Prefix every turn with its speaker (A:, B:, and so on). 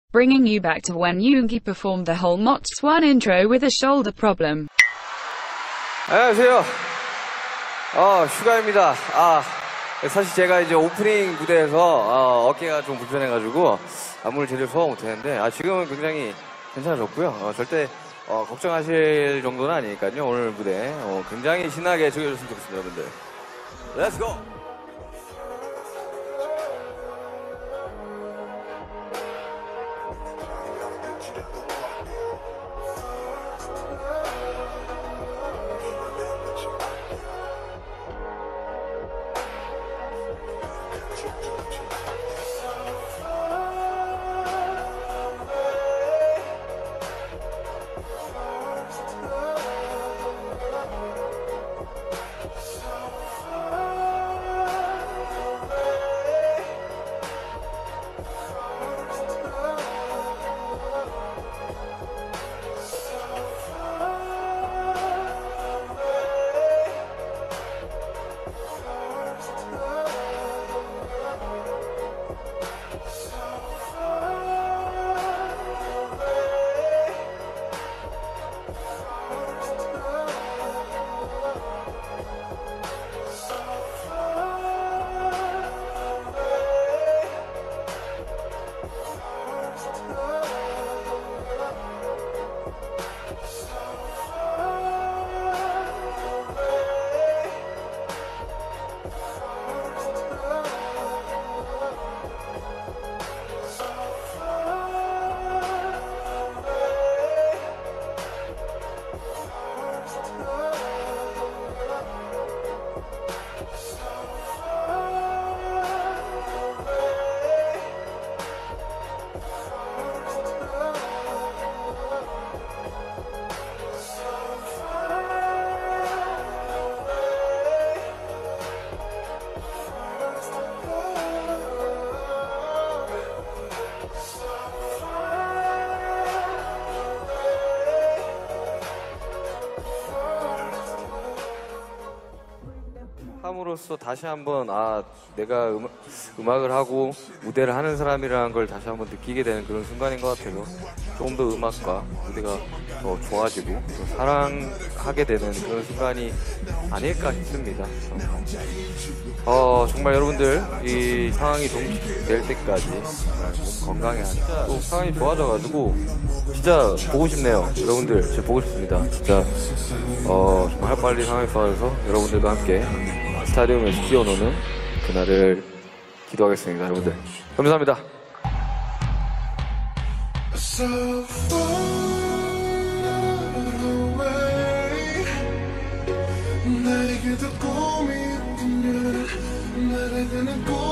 A: bringing you back to when Yoongi performed the whole Moch One intro with a shoulder problem.
B: 안녕하세요. 슈가입니다. 사실 제가 이제 오프닝 무대에서 어깨가 좀 불편해가지고 안무를 제대로 소화 못했는데 지금은 굉장히 괜찮아졌고요. 절대 걱정하실 정도는 아니니까요. 오늘 무대 굉장히 신나게 즐겨줬으면 좋겠습니다, 여러분들. Let's go! 함으로써 다시 한번 내가 음악을 하고 무대를 하는 사람이라는 걸 다시 한번 느끼게 되는 그런 순간인 것 같아서 조금 더 음악과 무대가 더 좋아지고 더 사랑하게 되는 그런 순간이 아닐까 싶습니다. 정말 여러분들 이 상황이 종식될 때까지 몸 건강해야 진짜 또 상황이 좋아져가지고 진짜 보고 싶네요. 여러분들 진짜 보고 싶습니다. 진짜 정말 빨리 상황이 좋아져서 여러분들과 함께 스타디움에서 뛰어노는 그날을 기도하겠습니다. 여러분들 감사합니다.
C: 나에게도 꿈이 있다면 날아가는 꿈